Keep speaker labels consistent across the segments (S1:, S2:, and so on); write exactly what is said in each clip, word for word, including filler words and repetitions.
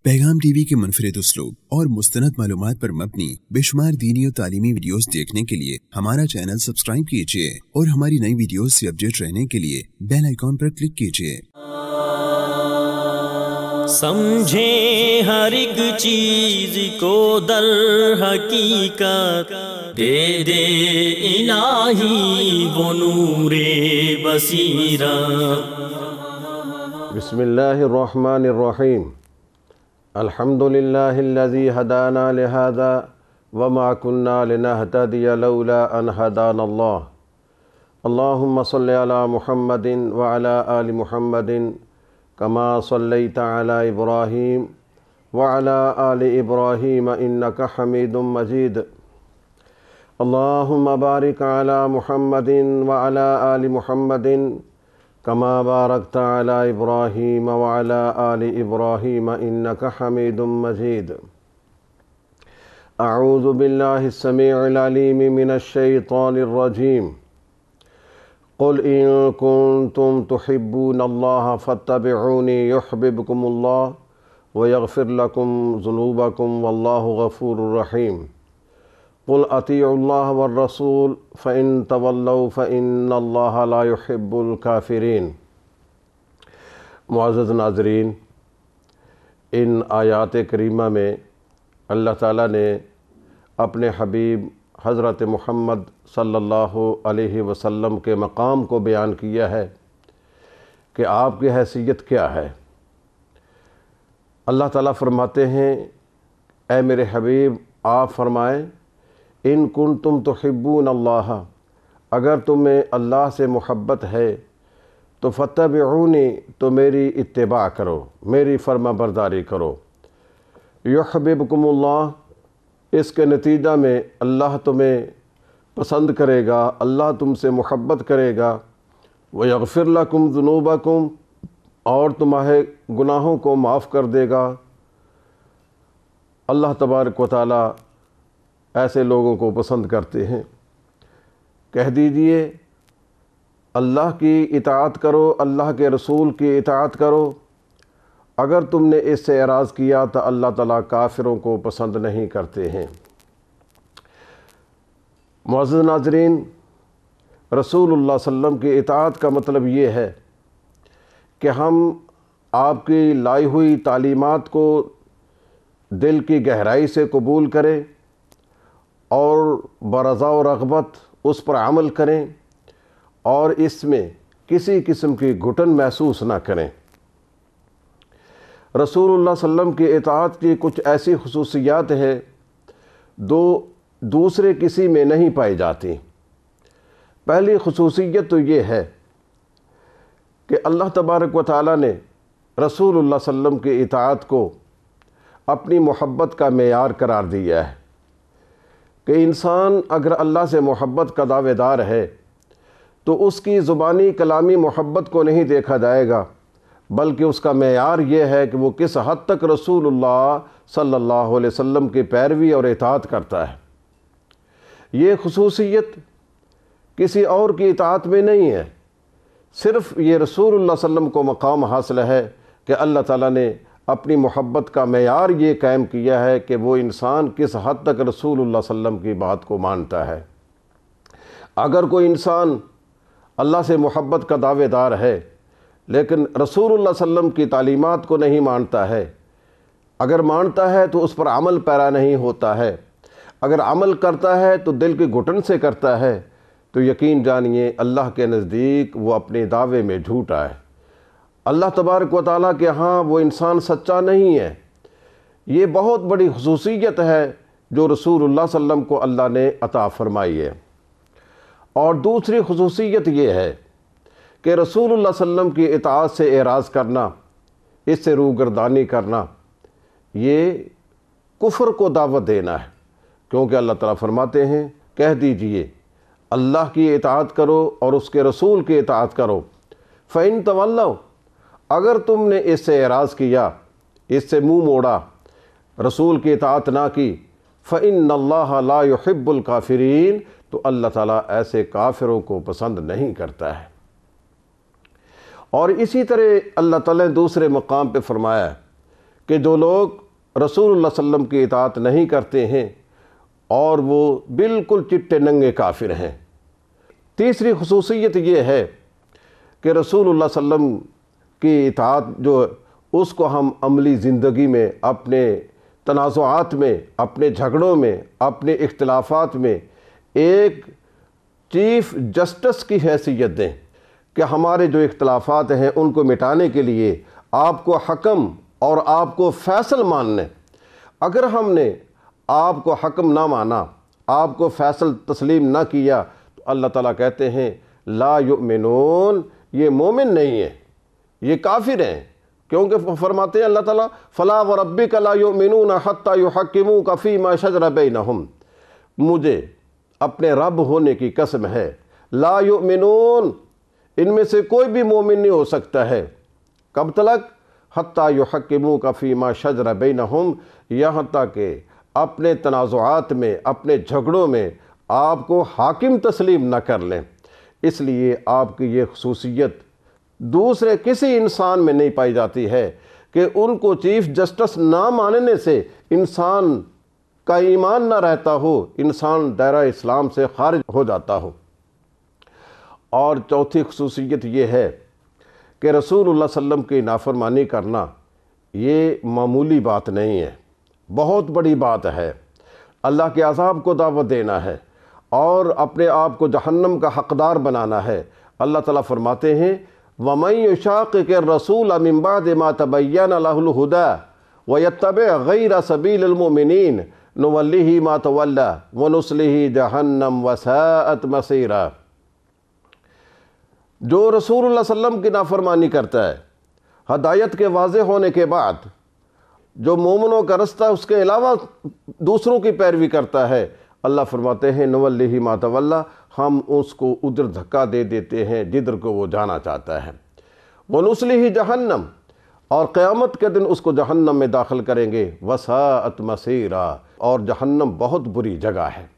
S1: پیغام T V کے منفرد اسلوب اور مستند معلومات پر مبنی بے شمار دینی اور تعلیمی ویڈیوز دیکھنے کے لیے ہمارا چینل سبسکرائب کیجیے اور ہماری نئی ویڈیوز سے اپڈیٹ رہنے کے لیے بیل آئیکن پر کلک کیجیے۔
S2: سمجھیں ہر ایک چیز کو در حقیقت، دے دے الہی وہ نور بصیرت۔
S3: بسم اللہ الرحمن الرحیم۔ الحمد للہ الذی ہدانا لہذا وما كنا لنہتدی لولا ان ہدانا اللہ۔ اللہم صلی علی محمد وعلی آل محمد کما صلیت علی ابراہیم وعلی آل ابراہیم انک حمید مجید۔ اللہم بارک علی محمد وعلی آل محمد کما بارکت علی ابراہیم وعلی آل ابراہیم انک حمید مجید۔ اعوذ باللہ السمیع العلیم من الشیطان الرجیم۔ قل ان کنتم تحبون اللہ فاتبعونی یحببکم اللہ ویغفر لکم ذنوبکم واللہ غفور رحیم۔ قل اطیعوا اللہ والرسول فإن تولوا فإن اللہ لا يحب الکافرین۔ معزز ناظرین، ان آیات کریمہ میں اللہ تعالیٰ نے اپنے حبیب حضرت محمد صلی اللہ علیہ وسلم کے مقام کو بیان کیا ہے کہ آپ کی حیثیت کیا ہے۔ اللہ تعالیٰ فرماتے ہیں، اے میرے حبیب آپ فرمائیں، ان کنتم تحبون اللہ، اگر تمہیں اللہ سے محبت ہے تو فاتبعونی، تو میری اتباع کرو، میری فرما برداری کرو۔ یحببکم اللہ، اس کے نتیجہ میں اللہ تمہیں پسند کرے گا، اللہ تم سے محبت کرے گا۔ ویغفر لکم ذنوبکم، اور تمہارے گناہوں کو معاف کر دے گا۔ اللہ تبارک و تعالیٰ ایسے لوگوں کو پسند کرتے ہیں۔ کہہ دیجئے اللہ کی اطاعت کرو، اللہ کے رسول کی اطاعت کرو۔ اگر تم نے اس سے اعراض کیا تو اللہ تعالیٰ کافروں کو پسند نہیں کرتے ہیں۔ معزز ناظرین، رسول اللہ صلی اللہ علیہ وسلم کی اطاعت کا مطلب یہ ہے کہ ہم آپ کی لائی ہوئی تعلیمات کو دل کی گہرائی سے قبول کریں اور برضا و رغبت اس پر عمل کریں اور اس میں کسی قسم کی گھٹن محسوس نہ کریں۔ رسول اللہ صلی اللہ علیہ وسلم کی اطاعت کی کچھ ایسی خصوصیات ہیں جو دوسرے کسی میں نہیں پائی جاتی۔ پہلی خصوصیت تو یہ ہے کہ اللہ تبارک و تعالیٰ نے رسول اللہ صلی اللہ علیہ وسلم کی اطاعت کو اپنی محبت کا معیار قرار دیا ہے کہ انسان اگر اللہ سے محبت کا دعوے دار ہے تو اس کی زبانی کلامی محبت کو نہیں دیکھا جائے گا، بلکہ اس کا معیار یہ ہے کہ وہ کس حد تک رسول اللہ صلی اللہ علیہ وسلم کی پیروی اور اطاعت کرتا ہے۔ یہ خصوصیت کسی اور کی اطاعت میں نہیں ہے، صرف یہ رسول اللہ صلی اللہ علیہ وسلم کو مقام حاصل ہے کہ اللہ تعالیٰ نے اپنی محبت کا معیار یہ قائم کیا ہے کہ وہ انسان کس حد تک رسول اللہ صلی اللہ علیہ وسلم کی بات کو مانتا ہے۔ اگر کوئی انسان اللہ سے محبت کا دعوے دار ہے لیکن رسول اللہ صلی اللہ علیہ وسلم کی تعلیمات کو نہیں مانتا ہے، اگر مانتا ہے تو اس پر عمل پیرا نہیں ہوتا ہے، اگر عمل کرتا ہے تو دل کی گھٹن سے کرتا ہے، تو یقین جانیے اللہ کے نزدیک وہ اپنے دعوے میں جھوٹا ہے۔ اللہ تبارک و تعالیٰ کے ہاں وہ انسان سچا نہیں ہے۔ یہ بہت بڑی خصوصیت ہے جو رسول اللہ صلی اللہ علیہ وسلم کو اللہ نے عطا فرمائی ہے۔ اور دوسری خصوصیت یہ ہے کہ رسول اللہ صلی اللہ علیہ وسلم کی اطاعت سے اعراض کرنا، اس سے روگردانی کرنا، یہ کفر کو دعوت دینا ہے، کیونکہ اللہ تعالیٰ فرماتے ہیں، کہہ دیجئے اللہ کی اطاعت کرو اور اس کے رسول کی اطاعت کرو۔ فَإِن تَوَلَّوْا، اگر تم نے اس سے اعراض کیا، اس سے منہ موڑا، رسول کی اطاعت نہ کی، فَإِنَّ اللَّهَ لَا يُحِبُّ الْكَافِرِينَ، تو اللہ تعالیٰ ایسے کافروں کو پسند نہیں کرتا ہے۔ اور اسی طرح اللہ تعالیٰ نے دوسرے مقام پہ فرمایا کہ جو لوگ رسول اللہ صلی اللہ علیہ وسلم کی اطاعت نہیں کرتے ہیں اور وہ بالکل چٹے ننگے کافر ہیں۔ تیسری خصوصیت یہ ہے کہ رسول اللہ صلی اللہ علیہ وسلم کی اطاعت جو اس کو ہم عملی زندگی میں، اپنے تنازعات میں، اپنے جھگڑوں میں، اپنے اختلافات میں ایک چیف جسٹس کی حیثیت دیں کہ ہمارے جو اختلافات ہیں ان کو مٹانے کے لیے آپ کو حکم اور آپ کو فیصل ماننے۔ اگر ہم نے آپ کو حکم نہ مانا، آپ کو فیصل تسلیم نہ کیا، تو اللہ تعالیٰ کہتے ہیں لا یؤمنون، یہ مومن نہیں ہے، یہ کافر ہیں۔ کیونکہ فرماتے ہیں اللہ تعالیٰ فلا وربک لا یؤمنون حتی یحکموک فیما شجر بینہم، مجھے اپنے رب ہونے کی قسم ہے، لا یؤمنون، ان میں سے کوئی بھی مومن نہیں ہو سکتا ہے، کب تلک؟ حتی یحکموک فیما شجر بینہم، یہاں تک کہ اپنے تنازعات میں، اپنے جھگڑوں میں آپ کو حاکم تسلیم نہ کر لیں۔ اس لیے آپ کی یہ خصوصیت دوسرے کسی انسان میں نہیں پائی جاتی ہے کہ ان کو چیف جسٹس نہ ماننے سے انسان کا ایمان نہ رہتا ہو، انسان دائرہ اسلام سے خارج ہو جاتا ہو۔ اور چوتھی خصوصیت یہ ہے کہ رسول اللہ صلی اللہ علیہ وسلم کی نافرمانی کرنا یہ معمولی بات نہیں ہے، بہت بڑی بات ہے۔ اللہ کے عذاب کو دعوت دینا ہے اور اپنے آپ کو جہنم کا حقدار بنانا ہے۔ اللہ تعالیٰ فرماتے ہیں وَمَن يُشَاقِقِ الرَّسُولَ مِن بَعْدِ مَا تَبَيَّنَ لَهُ الْهُدَىٰ وَيَتَّبِعْ غَيْرَ سَبِيلِ الْمُؤْمِنِينَ نُوَلِّهِ مَا تَوَلَّىٰ وَنُصْلِهِ جَهَنَّمَ وَسَاءَتْ مَصِيرًا۔ جو رسول اللہ صلی اللہ علیہ وسلم کی نافرمانی کرتا ہے ہدایت کے واضح ہونے کے بعد، جو مومنوں کا رستہ اس کے علاوہ دوسروں کی پیروی کرتا ہے، اللہ فرماتے ہیں نُوَلِّهِ مَا تَوَلَّىٰ، ہم اس کو ادھر دھکا دے دیتے ہیں جدھر کو وہ جانا چاہتا ہے۔ وَنُصْلِهِ جَهَنَّمَ، اور قیامت کے دن اس کو جہنم میں داخل کریں گے، وَسَاءَتْ مَصِيرًا، اور جہنم بہت بری جگہ ہے۔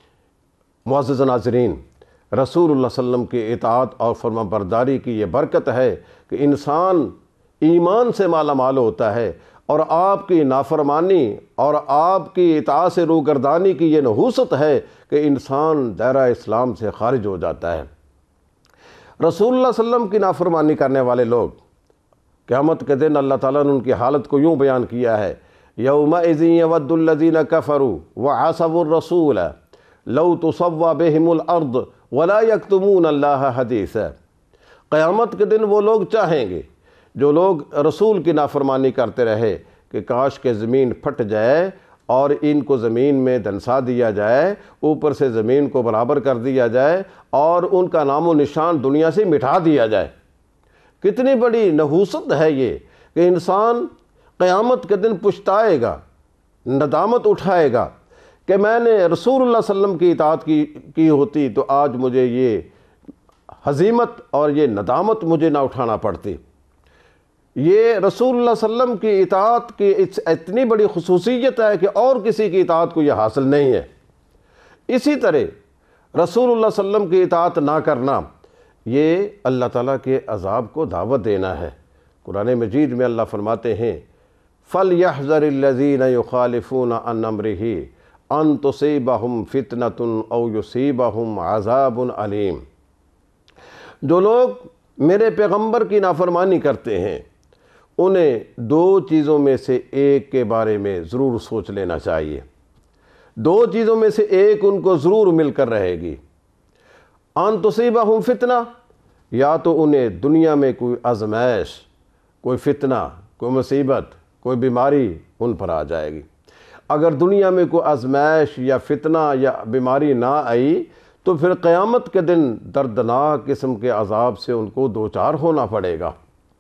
S3: معزز ناظرین، رسول اللہ صلی اللہ علیہ وسلم کی اطاعت اور فرما برداری کی یہ برکت ہے کہ انسان ایمان سے مالا مال ہوتا ہے، اور آپ کی نافرمانی اور آپ کی اطاعت سے روگردانی کی یہ نحوست ہے کہ انسان دائرہ اسلام سے خارج ہو جاتا ہے۔ رسول اللہ صلی اللہ علیہ وسلم کی نافرمانی کرنے والے لوگ قیامت کے دن اللہ تعالیٰ نے ان کی حالت کو یوں بیان کیا ہے یومئذ یود الذین کفروا وعصوا الرسول لو تسوی بہم الارض ولا یکتمون اللہ حدیثا۔ قیامت کے دن وہ لوگ چاہیں گے جو لوگ رسول کی نافرمانی کرتے رہے کہ کاش کہ زمین پھٹ جائے اور ان کو زمین میں دنسا دیا جائے، اوپر سے زمین کو برابر کر دیا جائے اور ان کا نام و نشان دنیا سے مٹا دیا جائے۔ کتنی بڑی نحوست ہے یہ کہ انسان قیامت کے دن پچھتائے گا، ندامت اٹھائے گا کہ میں نے رسول اللہ صلی اللہ علیہ وسلم کی اطاعت کی کی ہوتی تو آج مجھے یہ ہزیمت اور یہ ندامت مجھے نہ اٹھانا پڑتی۔ یہ رسول اللہ صلی اللہ علیہ وسلم کی اطاعت کی اتنی بڑی خصوصیت ہے کہ اور کسی کی اطاعت کو یہ حاصل نہیں ہے۔ اسی طرح رسول اللہ صلی اللہ علیہ وسلم کی اطاعت نہ کرنا یہ اللہ تعالیٰ کے عذاب کو دعوت دینا ہے۔ قرآن مجید میں اللہ فرماتے ہیں فَلْيَحْذَرِ الَّذِينَ يُخَالِفُونَ عَنْ أَمْرِهِ أَن تُصِيبَهُمْ فِتْنَةٌ أَوْ يُصِيبَهُمْ عَذَابٌ عَلِيمٌ۔ جو لوگ میرے پیغمبر کی نافرمانی کرتے ہیں انہیں دو چیزوں میں سے ایک کے بارے میں ضرور سوچ لینا چاہیے۔ دو چیزوں میں سے ایک ان کو ضرور مل کر رہے گی۔ ان تصیبہم فتنہ، یا تو انہیں دنیا میں کوئی آزمائش، کوئی فتنہ، کوئی مصیبت، کوئی بیماری ان پر آ جائے گی۔ اگر دنیا میں کوئی آزمائش یا فتنہ یا بیماری نہ آئی تو پھر قیامت کے دن دردناک قسم کے عذاب سے ان کو دوچار ہونا پڑے گا۔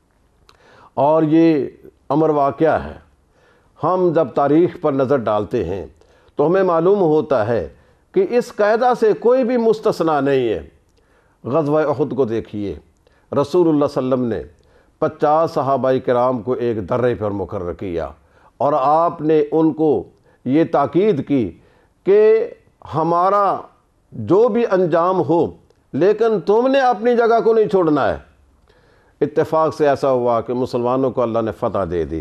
S3: اور یہ امر واقعہ ہے۔ ہم جب تاریخ پر نظر ڈالتے ہیں تو ہمیں معلوم ہوتا ہے کہ اس قاعدہ سے کوئی بھی مستثنیٰ نہیں ہے۔ غزوہ احد کو دیکھیے، رسول اللہ صلی اللہ علیہ وسلم نے پچاس صحابہ کرام کو ایک درے پر مقرر کیا اور آپ نے ان کو یہ تاکید کی کہ ہمارا جو بھی انجام ہو لیکن تم نے اپنی جگہ کو نہیں چھوڑنا ہے۔ اتفاق سے ایسا ہوا کہ مسلمانوں کو اللہ نے فتح دے دی،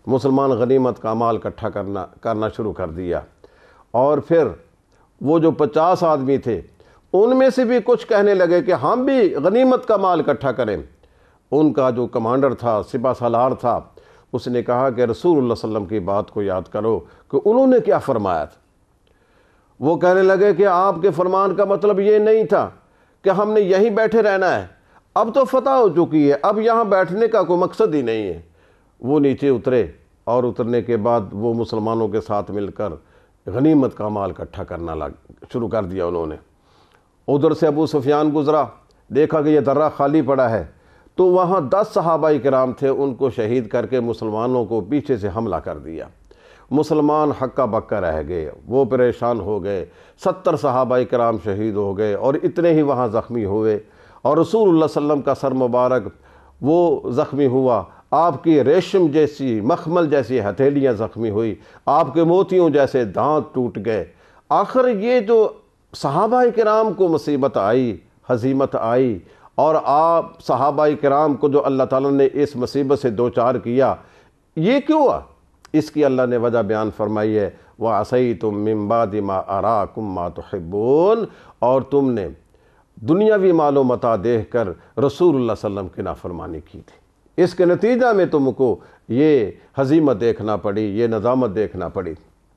S3: مسلمان غنیمت کا مال اکٹھا کرنا کرنا شروع کر دیا، اور پھر وہ جو پچاس آدمی تھے ان میں سے بھی کچھ کہنے لگے کہ ہم بھی غنیمت کا مال اکٹھا کریں۔ ان کا جو کمانڈر تھا، سپہ سالار تھا، اس نے کہا کہ رسول اللہ صلی اللہ علیہ وسلم کی بات کو یاد کرو کہ انہوں نے کیا فرمایا تھا۔ وہ کہنے لگے کہ آپ کے فرمان کا مطلب یہ نہیں تھا کہ ہم نے یہیں بیٹھے رہنا ہے، اب تو فتح ہو چکی ہے، اب یہاں بیٹھنے کا کوئی مقصد ہی نہیں ہے۔ وہ نیچے اترے اور اترنے کے بعد وہ مسلمانوں کے ساتھ مل کر غنیمت کا مال اکٹھا کرنا لگ شروع کر دیا انہوں نے۔ ادھر سے ابو سفیان گزرا، دیکھا کہ یہ درہ خالی پڑا ہے، تو وہاں دس صحابہ کرام تھے، ان کو شہید کر کے مسلمانوں کو پیچھے سے حملہ کر دیا۔ مسلمان ہکا بکا رہ گئے، وہ پریشان ہو گئے، ستر صحابہ کرام شہید ہو گئے اور اتنے ہی وہاں زخمی ہوئے، اور رسول اللہ صلی اللہ علیہ وسلم کا سر مبارک وہ زخمی ہوا، آپ کی ریشم جیسی مخمل جیسی ہتھیلیاں زخمی ہوئی، آپ کے موتیوں جیسے دانت ٹوٹ گئے۔ آخر یہ جو صحابہ کرام کو مصیبت آئی، ہزیمت آئی، اور آپ صحابہ کرام کو جو اللہ تعالیٰ نے اس مصیبت سے دوچار کیا، یہ کیوں ہوا؟ اس کی اللہ نے وجہ بیان فرمائی ہے، وَعَصَيْتُم مِّن بَعْدِ مَا أَرَاكُم مَّا تُحِبُّونَ، اور تم نے دنیاوی مال و متاع دیکھ کر رسول اللہ صلی اللہ علیہ وسلم کی نافرمانی کی تھی، اس کے نتیجہ میں تم کو یہ ہزیمت دیکھنا پڑی، یہ ندامت دیکھنا پڑی۔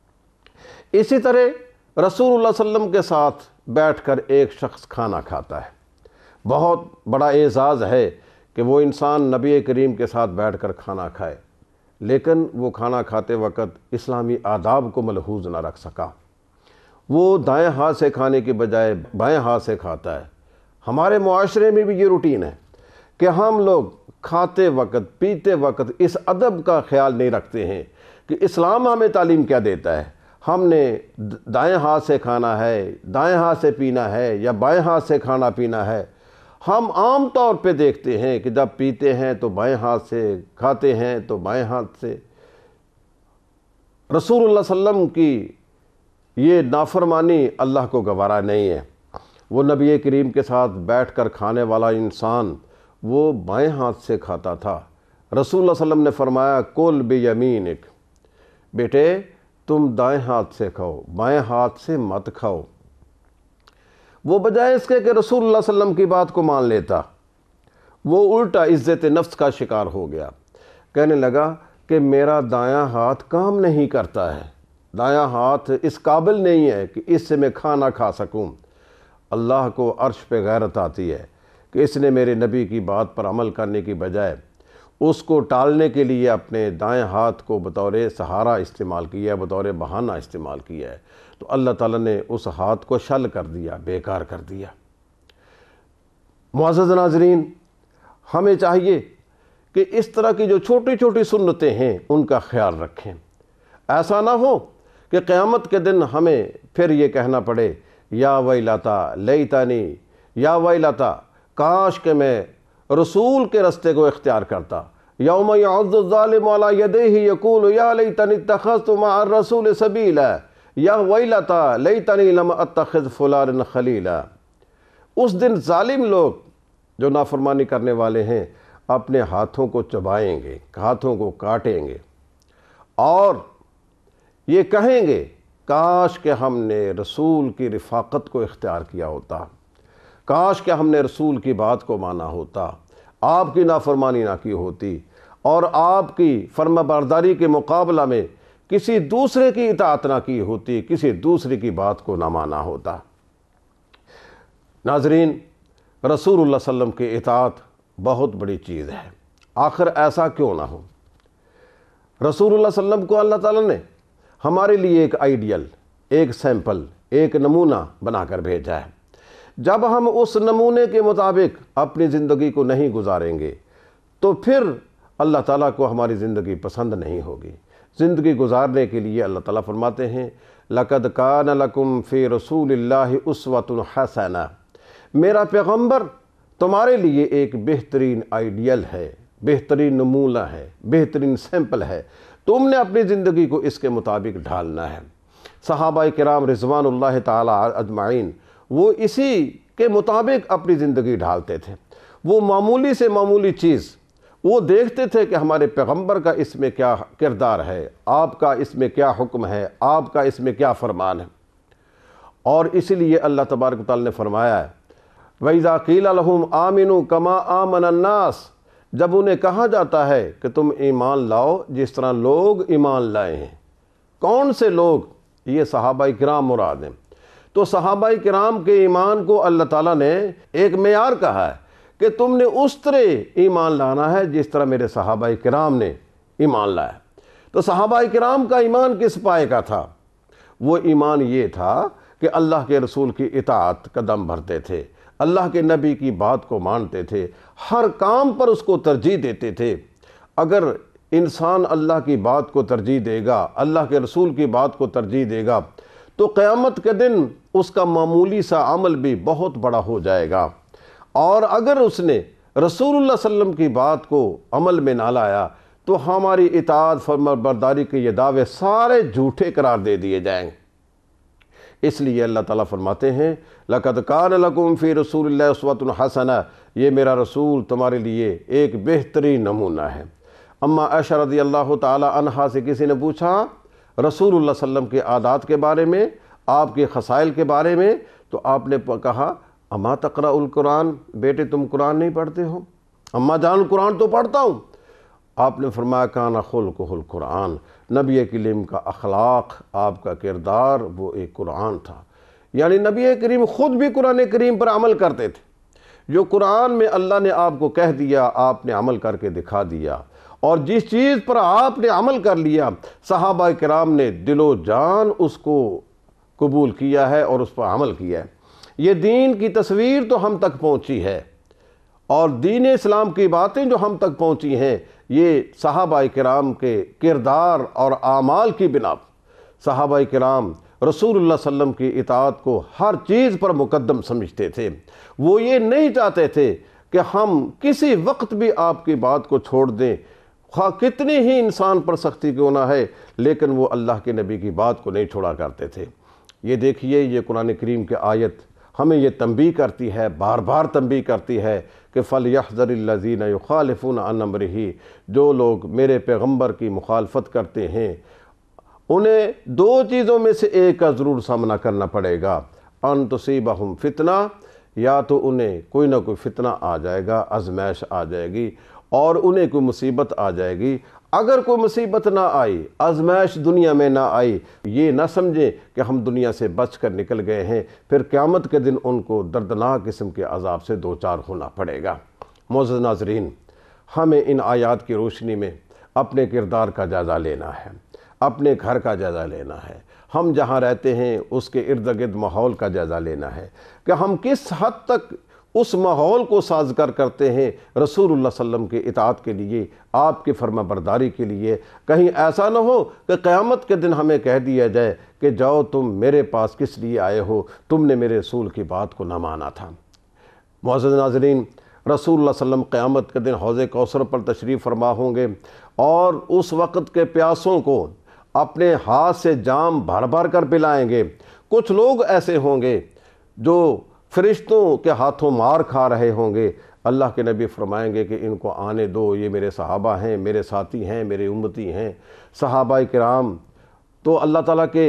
S3: اسی طرح رسول اللہ صلی اللہ علیہ وسلم کے ساتھ بیٹھ کر ایک شخص کھانا کھاتا ہے، بہت بڑا اعزاز ہے کہ وہ انسان نبی کریم کے ساتھ بیٹھ کر کھانا کھائے، لیکن وہ کھانا کھاتے وقت اسلامی آداب کو ملحوظ نہ رکھ سکا۔ وہ دائیں ہاتھ سے کھانے کی بجائے بائیں ہاتھ سے کھاتا ہے۔ ہمارے معاشرے میں بھی یہ روٹین ہے کہ ہم لوگ کھاتے وقت، پیتے وقت اس ادب کا خیال نہیں رکھتے ہیں کہ اسلام ہمیں تعلیم کیا دیتا ہے۔ ہم نے دائیں ہاتھ سے کھانا ہے، دائیں ہاتھ سے پینا ہے، یا بائیں ہاتھ سے کھانا پینا ہے۔ ہم عام طور پہ دیکھتے ہیں کہ جب پیتے ہیں تو بائیں ہاتھ سے، کھاتے ہیں تو بائیں ہاتھ سے۔ رسول اللہ صلی اللہ علیہ وسلم کی یہ نافرمانی اللہ کو گوارا نہیں ہے۔ وہ نبی کریم کے ساتھ بیٹھ کر کھانے والا انسان وہ بائیں ہاتھ سے کھاتا تھا۔ رسول اللہ صلی اللہ علیہ وسلم نے فرمایا، کل بیمینک، بیٹے تم دائیں ہاتھ سے کھاؤ، بائیں ہاتھ سے مت کھاؤ۔ وہ بجائے اس کے کہ رسول اللہ صلی اللہ علیہ وسلم کی بات کو مان لیتا، وہ الٹا عزت نفس کا شکار ہو گیا، کہنے لگا کہ میرا دایاں ہاتھ کام نہیں کرتا ہے، دایاں ہاتھ اس قابل نہیں ہے کہ اس سے میں کھانا کھا سکوں۔ اللہ کو عرش پہ غیرت آتی ہے کہ اس نے میرے نبی کی بات پر عمل کرنے کی بجائے اس کو ٹالنے کے لیے اپنے دائیں ہاتھ کو بطور سہارا استعمال کیا ہے، بطور بہانہ استعمال کیا ہے، تو اللہ تعالیٰ نے اس ہاتھ کو شل کر دیا، بیکار کر دیا۔ معزز ناظرین، ہمیں چاہیے کہ اس طرح کی جو چھوٹی چھوٹی سنتیں ہیں ان کا خیال رکھیں۔ ایسا نہ ہو کہ قیامت کے دن ہمیں پھر یہ کہنا پڑے، یا ویلتا لیتنی، یا ویلتا کاش کہ میں رسول کے رستے کو اختیار کرتا۔ یوم یعض الظالم علی یدیہ یقول یا لیتنی اتخذت مع الرسول سبیلا، یا ویلتا لیتنی لم اتخذ فلانا خلیلا۔ اس دن ظالم لوگ جو نافرمانی کرنے والے ہیں اپنے ہاتھوں کو چبائیں گے، ہاتھوں کو کاٹیں گے، اور یہ کہیں گے کاش کہ ہم نے رسول کی رفاقت کو اختیار کیا ہوتا، کاش کہ ہم نے رسول کی بات کو مانا ہوتا، آپ کی نافرمانی نہ کی ہوتی، اور آپ کی فرما برداری کے مقابلہ میں کسی دوسرے کی اطاعت نہ کی ہوتی، کسی دوسرے کی بات کو نہ مانا ہوتا۔ ناظرین، رسول اللہ صلی اللہ علیہ وسلم کی اطاعت بہت بڑی چیز ہے۔ آخر ایسا کیوں نہ ہو؟ رسول اللہ صلی اللہ علیہ وسلم کو اللہ تعالیٰ نے ہمارے لیے ایک آئیڈیل، ایک سیمپل، ایک نمونہ بنا کر بھیجا ہے۔ جب ہم اس نمونے کے مطابق اپنی زندگی کو نہیں گزاریں گے تو پھر اللہ تعالیٰ کو ہماری زندگی پسند نہیں ہوگی۔ زندگی گزارنے کے لیے اللہ تعالیٰ فرماتے ہیں، لَقَدْ كَانَ لَكُمْ فِي رَسُولِ اللَّهِ أُسْوَةٌ حَسَنَةٌ، میرا پیغمبر تمہارے لیے ایک بہترین آئیڈیل ہے، بہترین نمونہ ہے، بہترین سیمپل ہے، تم نے اپنی زندگی کو اس کے مطابق ڈھالنا ہے۔ صحابہ کرام رضوان اللہ تعالی اجمعین وہ اسی کے مطابق اپنی زندگی ڈھالتے تھے۔ وہ معمولی سے معمولی چیز وہ دیکھتے تھے کہ ہمارے پیغمبر کا اس میں کیا کردار ہے، آپ کا اس میں کیا حکم ہے، آپ کا اس میں کیا فرمان ہے۔ اور اس لیے اللہ تبارک و تعالیٰ نے فرمایا ہے وَإِذَا قِيلَ لَهُمْ آمِنُوا كَمَا آمَنَ النَّاسِ، جب انہیں کہا جاتا ہے کہ تم ایمان لاؤ جس طرح لوگ ایمان لائے ہیں۔ کون سے لوگ؟ یہ صحابہ کرام مراد ہیں۔ تو صحابہ کرام کے ایمان کو اللہ تعالیٰ نے ایک معیار کہا ہے کہ تم نے اس طرح ایمان لانا ہے جس طرح میرے صحابہ کرام نے ایمان لایا۔ تو صحابہ کرام کا ایمان کس پائے کا تھا؟ وہ ایمان یہ تھا کہ اللہ کے رسول کی اطاعت قدم بھرتے تھے، اللہ کے نبی کی بات کو مانتے تھے، ہر کام پر اس کو ترجیح دیتے تھے۔ اگر انسان اللہ کی بات کو ترجیح دے گا، اللہ کے رسول کی بات کو ترجیح دے گا، تو قیامت کے دن اس کا معمولی سا عمل بھی بہت بڑا ہو جائے گا۔ اور اگر اس نے رسول اللہ صلی اللہ علیہ وسلم کی بات کو عمل میں نہ لایا تو ہماری اطاعت فرمانبرداری کے یہ دعوے سارے جھوٹے قرار دے دیے جائیں گے۔ اس لیے اللہ تعالیٰ فرماتے ہیں لَقَدْ كَانَ لَكُمْ فِي رَسُولِ اللَّهِ أُسْوَةٌ حَسَنَةٌ، یہ میرا رسول تمہارے لیے ایک بہترین نمونہ ہے۔ اما عائشہ رضی اللہ تعالی عنہا سے کسی نے پوچھا رسول اللہ صلی اللہ علیہ وسلم کے عادات کے بارے میں، آپ کے خصائل کے بارے میں، تو آپ نے کہا اما تقرأ القرآن، بیٹے تم قرآن نہیں پڑھتے ہو؟ اما جان قرآن تو پڑھتا ہوں۔ آپ نے فرمایا کانا خلقہ القرآن، نبی کریم کا اخلاق، آپ کا کردار وہ ایک قرآن تھا۔ یعنی نبی کریم خود بھی قرآن کریم پر عمل کرتے تھے۔ جو قرآن میں اللہ نے آپ کو کہہ دیا آپ نے عمل کر کے دکھا دیا، اور جس چیز پر آپ نے عمل کر لیا صحابہ کرام نے دل و جان اس کو قبول کیا ہے اور اس پر عمل کیا ہے۔ یہ دین کی تصویر تو ہم تک پہنچی ہے، اور دین اسلام کی باتیں جو ہم تک پہنچی ہیں یہ صحابہ کرام کے کردار اور اعمال کی بنا پر۔ صحابہ کرام رسول اللہ صلی اللہ علیہ وسلم کی اطاعت کو ہر چیز پر مقدم سمجھتے تھے۔ وہ یہ نہیں چاہتے تھے کہ ہم کسی وقت بھی آپ کی بات کو چھوڑ دیں، خواہ کتنی ہی انسان پر سختی کیوں نہ ہے، لیکن وہ اللہ کے نبی کی بات کو نہیں چھوڑا کرتے تھے۔ یہ دیکھیے یہ قرآن کریم کی آیت ہمیں یہ تنبیہ کرتی ہے، بار بار تنبیہ کرتی ہے کہ فَلْيَحْذَرِ الَّذِينَ يُخَالِفُونَ عَنْ أَمْرِهِ، جو لوگ میرے پیغمبر کی مخالفت کرتے ہیں انہیں دو چیزوں میں سے ایک کا ضرور سامنا کرنا پڑے گا، أَن تُصِيبَهُمْ فِتْنَةٌ، یا تو انہیں کوئی نہ کوئی فتنہ آ جائے گا، آزمائش آ جائے گی، اور انہیں کوئی مصیبت آ جائے گی۔ اگر کوئی مصیبت نہ آئی، آزمائش دنیا میں نہ آئی، یہ نہ سمجھیں کہ ہم دنیا سے بچ کر نکل گئے ہیں، پھر قیامت کے دن ان کو دردناک قسم کے عذاب سے دوچار ہونا پڑے گا۔ معزز ناظرین، ہمیں ان آیات کی روشنی میں اپنے کردار کا جائزہ لینا ہے، اپنے گھر کا جائزہ لینا ہے، ہم جہاں رہتے ہیں اس کے ارد گرد ماحول کا جائزہ لینا ہے کہ ہم کس حد تک اس ماحول کو سازگار کرتے ہیں رسول اللہ صلی اللہ علیہ وسلم کی اطاعت کے لیے، آپ کی فرما برداری کے لیے۔ کہیں ایسا نہ ہو کہ قیامت کے دن ہمیں کہہ دیا جائے کہ جاؤ تم میرے پاس کس لیے آئے ہو، تم نے میرے رسول کی بات کو نہ مانا تھا۔ معزز ناظرین، رسول اللہ صلی اللہ علیہ وسلم قیامت کے دن حوض کوثر پر تشریف فرما ہوں گے، اور اس وقت کے پیاسوں کو اپنے ہاتھ سے جام بھر بھر کر پلائیں گے۔ کچھ لوگ ایسے ہوں گے جو فرشتوں کے ہاتھوں مار کھا رہے ہوں گے، اللہ کے نبی فرمائیں گے کہ ان کو آنے دو، یہ میرے صحابہ ہیں، میرے ساتھی ہیں، میرے امتی ہیں۔ صحابہ کرام تو اللہ تعالیٰ کے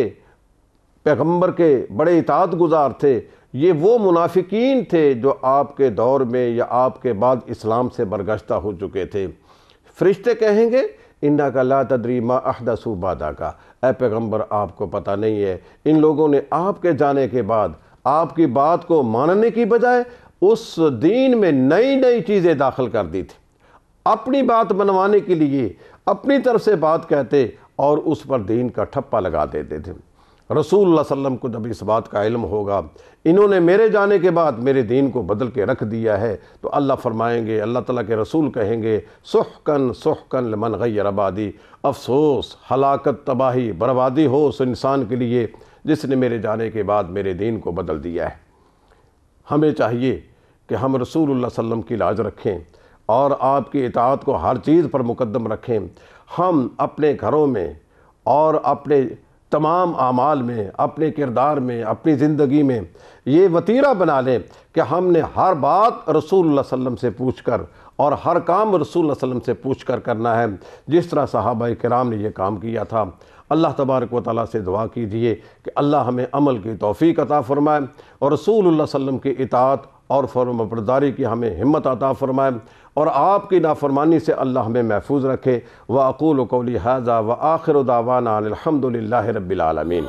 S3: پیغمبر کے بڑے اطاعت گزار تھے۔ یہ وہ منافقین تھے جو آپ کے دور میں یا آپ کے بعد اسلام سے برگشتہ ہو چکے تھے۔ فرشتے کہیں گے اِنَّكَ لَا تَدْرِي مَا أَحْدَثُوا بَعْدَكَ، اے پیغمبر آپ کو پتہ نہیں ہے ان لوگوں نے آپ کے جانے کے بعد آپ کی بات کو ماننے کی بجائے اس دین میں نئی نئی چیزیں داخل کر دی تھی، اپنی بات بنوانے کے لیے اپنی طرف سے بات کہتے اور اس پر دین کا ٹھپا لگا دیتے تھے۔ رسول اللہ صلی اللہ علیہ وسلم کو جب اس بات کا علم ہوگا انہوں نے میرے جانے کے بعد میرے دین کو بدل کے رکھ دیا ہے، تو اللہ فرمائیں گے، اللہ تعالیٰ کے رسول کہیں گے سحقن سحقن لمن غیر بعدی، افسوس، ہلاکت، تباہی، بربادی ہو اس انسان کے لیے جس نے میرے جانے کے بعد میرے دین کو بدل دیا ہے۔ ہمیں چاہیے کہ ہم رسول اللہ صلی اللہ علیہ وسلم کی لاج رکھیں اور آپ کی اطاعت کو ہر چیز پر مقدم رکھیں۔ ہم اپنے گھروں میں اور اپنے تمام اعمال میں، اپنے کردار میں، اپنی زندگی میں یہ وتیرہ بنا لیں کہ ہم نے ہر بات رسول اللہ صلی اللہ علیہ وسلم سے پوچھ کر اور ہر کام رسول اللہ صلی اللہ علیہ وسلم سے پوچھ کر کرنا ہے، جس طرح صحابہ کرام نے یہ کام کیا تھا۔ اللہ تبارک و تعالیٰ سے دعا کیجئے کہ اللہ ہمیں عمل کی توفیق عطا فرمائے اور رسول اللہ صلی اللہ علیہ وسلم کی اطاعت اور فرما برداری کی ہمیں ہمت عطا فرمائے، اور آپ کی نافرمانی سے اللہ ہمیں محفوظ رکھے۔ وَأَقُولُ قَوْلِي هَذَا وَآخِرُ دَعْوَانَا أَنِ الْحَمْدُ لِلَّهِ رَبِّ الْعَالَمِينَ۔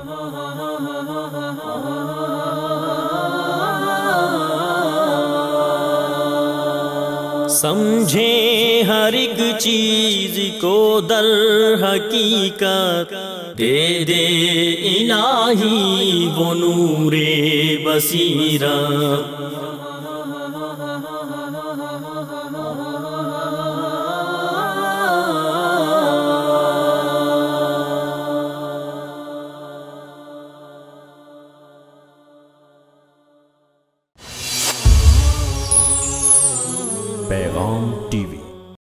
S2: سمجھیں ہر ایک چیز کو در حقیقت، دے دے الہی وہ نور بصیرت۔